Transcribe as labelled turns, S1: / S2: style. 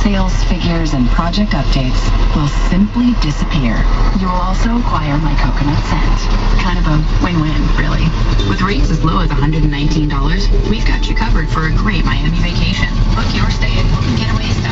S1: Sales figures and project updates will simply disappear. You will also acquire my coconut scent. Kind of a win-win, really. With rates as low as $119, we've got you covered for a great Miami vacation. Book your stay at Getaway